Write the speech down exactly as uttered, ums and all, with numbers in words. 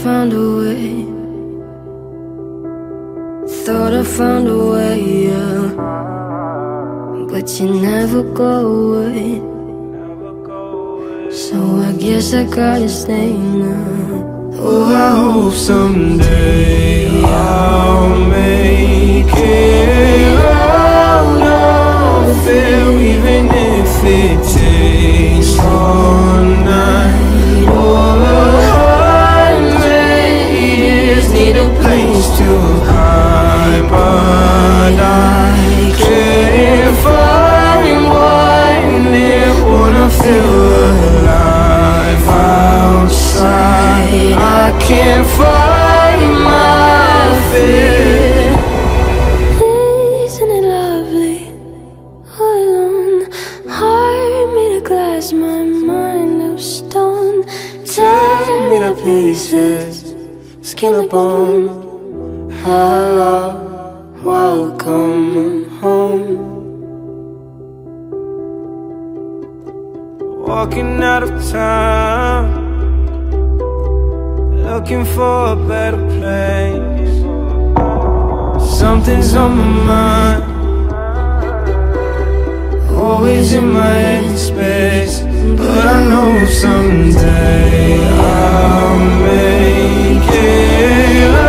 found a way. Thought I found a way, yeah. But you never go away. So I guess I gotta stay now. Oh, I hope someday I'll make it out of it, even if it takes all night or a hundred years. Need a place to hide, but I can't find one. It wanna feel alive outside. I can't find my fear. Isn't it lovely? All alone, heart made of glass, my mind of stone. Tear me to pieces, skin and bone. Hello, welcome home. Walking out of town, looking for a better place. Something's on my mind, always in my head space. But I know someday I'll make it